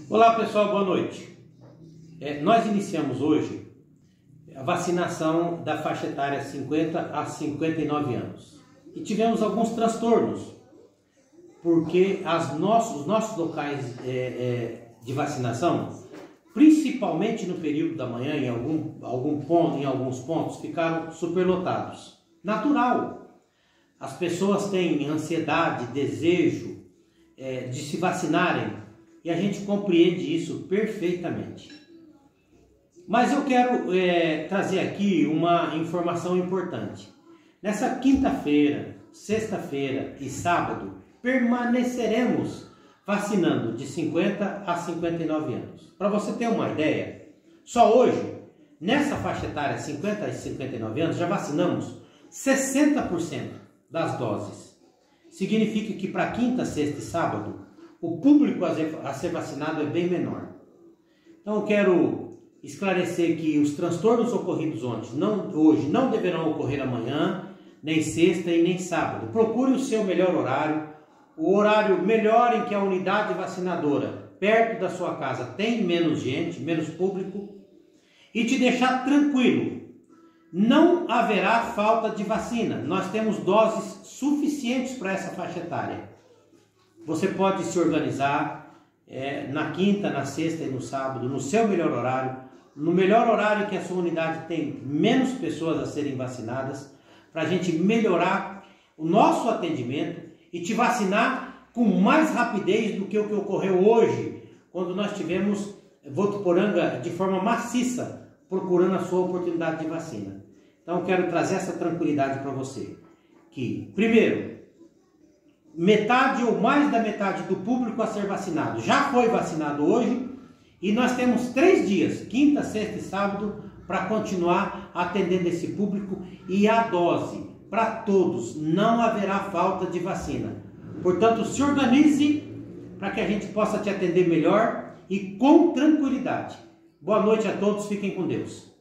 Olá pessoal, boa noite. Nós iniciamos hoje a vacinação da faixa etária 50 a 59 anos e tivemos alguns transtornos porque os nossos locais de vacinação, principalmente no período da manhã, em alguns pontos, ficaram superlotados. Natural, as pessoas têm ansiedade, desejo de se vacinarem. E a gente compreende isso perfeitamente. Mas eu quero trazer aqui uma informação importante. Nessa quinta-feira, sexta-feira e sábado, permaneceremos vacinando de 50 a 59 anos. Para você ter uma ideia, só hoje, nessa faixa etária 50 a 59 anos, já vacinamos 60% das doses. Significa que para quinta, sexta e sábado, o público a ser vacinado é bem menor. Então eu quero esclarecer que os transtornos ocorridos hoje não deverão ocorrer amanhã, nem sexta e nem sábado. Procure o seu melhor horário, o horário melhor em que a unidade vacinadora perto da sua casa tem menos gente, menos público, e te deixar tranquilo. Não haverá falta de vacina. Nós temos doses suficientes para essa faixa etária. Você pode se organizar na quinta, na sexta e no sábado, no seu melhor horário, no melhor horário que a sua unidade tem menos pessoas a serem vacinadas, para a gente melhorar o nosso atendimento e te vacinar com mais rapidez do que o que ocorreu hoje, quando nós tivemos Votuporanga de forma maciça procurando a sua oportunidade de vacina. Então eu quero trazer essa tranquilidade para você, que primeiro, metade ou mais da metade do público a ser vacinado já foi vacinado hoje e nós temos 3 dias, quinta, sexta e sábado, para continuar atendendo esse público e a dose para todos, não haverá falta de vacina. Portanto, se organize para que a gente possa te atender melhor e com tranquilidade. Boa noite a todos, fiquem com Deus.